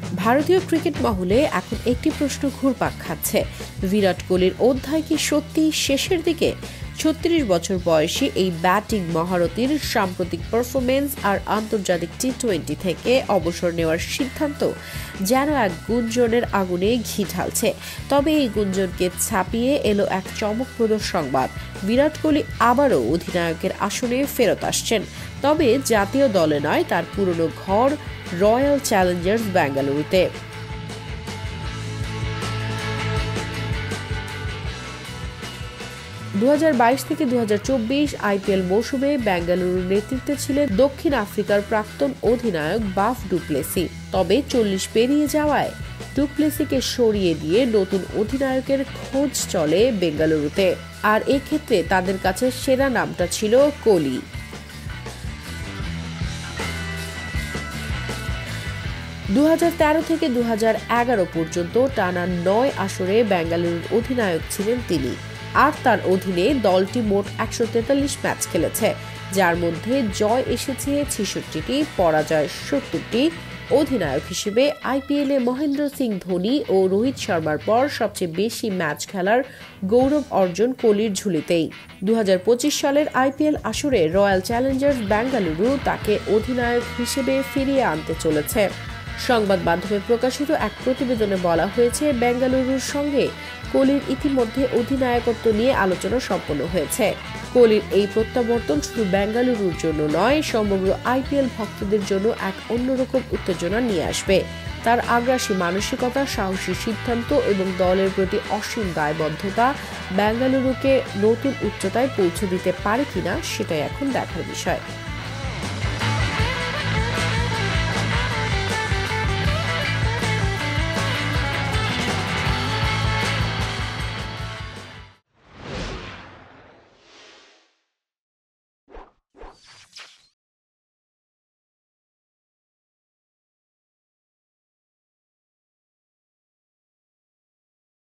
ভারতীয় ক্রিকেট মহলে এখন একটি প্রশ্ন ঘুরপাক খাচ্ছে, বিরাট কোহলির অধ্যায় কি সত্যি শেষের দিকে? ৩৬ বছর বয়সী এই ব্যাটিং মহারথীর সাম্প্রতিক পারফরমেন্স আর আন্তর্জাতিক টি-20 থেকে অবসর নেওয়ার সিদ্ধান্ত যেন এক গুঞ্জনের আগুনে ঘি ঢালছে। তবে এই গুঞ্জনকে ছাপিয়ে এলো এক চমকপ্রদ সংবাদ, বিরাট কোহলি আবারও অধিনায়কের আসনে ফেরত আসছেন, তবে জাতীয় দলে নয়, তার পুরনো ঘর রয়্যাল চ্যালেঞ্জার্স বেঙ্গালুরুতে। দু 2022 থেকে 2024 আইপিএল মৌসুমে বেঙ্গালুরুর নেতৃত্বে ছিলেন দক্ষিণ আফ্রিকার প্রাক্তন অধিনায়ক বাফ ডু প্লেসি। তবে 40 পেরিয়ে যাওয়ায় ডু প্লেসিকে সরিয়ে দিয়ে নতুন অধিনায়কের খোঁজ চলে বেঙ্গালুরুতে, আর এক্ষেত্রে তাদের কাছে সেরা নামটা ছিল কোহলি। 2013 থেকে 2011 পর্যন্ত টানা 9 আসরে বেঙ্গালুরুর অধিনায়ক ছিলেন তিনি, আর তার অধীনে দলটি মোট 143 ম্যাচ খেলেছে, যার মধ্যে জয় এসেছে 66টি, পরাজয় 70টি। অধিনায়ক হিসেবে আইপিএলে মহেন্দ্র সিং ধোনি ও রোহিত শর্মার পর সবচেয়ে বেশি ম্যাচ খেলার গৌরব অর্জন কোহলির ঝুলিতেই। 2025 সালের আইপিএল আসরে রয়্যাল চ্যালেঞ্জার্স বেঙ্গালুরু তাকে অধিনায়ক হিসেবে ফিরিয়ে আনতে চলেছে। সংবাদ মাধ্যমে প্রকাশিত এক প্রতিবেদনে বলা হয়েছে, বেঙ্গালুরুর সঙ্গে কোহলির ইতিমধ্যে অধিনায়কত্ব নিয়ে আলোচনা সম্পন্ন হয়েছে। কোহলির এই প্রত্যাবর্তন শুধু বেঙ্গালুরুর জন্য নয়, সমগ্র আইপিএল ভক্তদের জন্য এক অন্যরকম উত্তেজনা নিয়ে আসবে। তার আগ্রাসী মানসিকতা, সাহসী সিদ্ধান্ত এবং দলের প্রতি অসীম দায়বদ্ধতা বেঙ্গালুরুকে নতুন উচ্চতায় পৌঁছে দিতে পারে কিনা সেটাই এখন দেখার বিষয়।